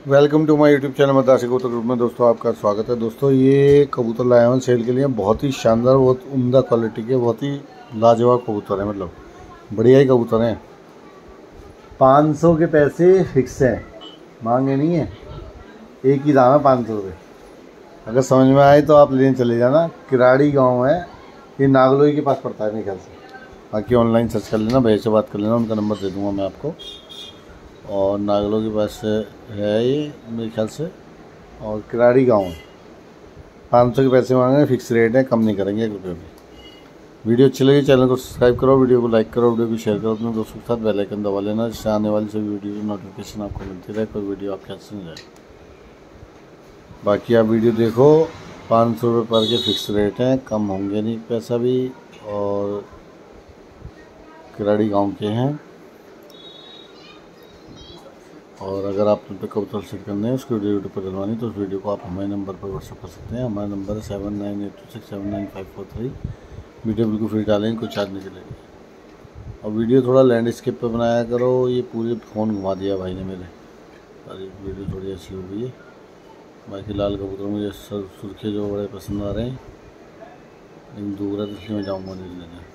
Welcome to my YouTube channel Madrasi कबूतर group में। दोस्तों आपका स्वागत है। दोस्तों ये कबूतर लाए हैं सेल के लिए। बहुत ही शानदार, बहुत उम्दा क्वालिटी के, बहुत ही लाजवाब कबूतर हैं। मतलब बढ़िया ही कबूतर हैं। 500 के पैसे फिक्स हैं, मांगे नहीं है। एक ही दाम है 500 रुपये। अगर समझ में आए तो आप लेने चले जाना। किराड़ी गाँव है, ये नागलोई के पास पड़ता है मेरे ख्याल से। बाकी ऑनलाइन सर्च कर लेना, भैया से बात कर लेना, उनका नंबर दे दूँगा मैं आपको। और नागलों के पास है ये मेरे ख्याल से, और किराड़ी गाँव है। 500 के पैसे मांगे, फिक्स रेट है, कम नहीं करेंगे 1 रुपये भी। वीडियो अच्छी लगी चैनल को सब्सक्राइब करो, वीडियो को लाइक करो, वीडियो को शेयर करो अपने दोस्तों के साथ। बेल आइकन दबा लेना जिससे आने वाली सभी वीडियो की नोटिफिकेशन आपको मिलती रहे, कोई वीडियो आपके हाथ से नहीं जाए। बाकी आप वीडियो देखो, 500 रुपये पर के फिक्स रेट हैं, कम होंगे नहीं पैसा भी। और किराड़ी गाँव के हैं। और अगर आप पे कबूतर सेट करने हैं, उसकी वीडियो यूट्यूब पर डलवानी, तो उस वीडियो को आप हमारे नंबर पर व्हाट्सअप कर सकते हैं। हमारा नंबर है 7982679543। वीडियो बिल्कुल फ्री डालेंगे, कोई चार्ज नहीं चलेगी। और वीडियो थोड़ा लैंडस्केप पे बनाया करो। ये पूरे फ़ोन घुमा दिया भाई ने मेरे। अरे वीडियो थोड़ी अच्छी हो गई है। बाकी लाल कबूतर मुझे सुर्खे जो बड़े पसंद आ रहे हैं, लेकिन दूर है तो इसलिए मैं जाऊँगा नहीं लेने।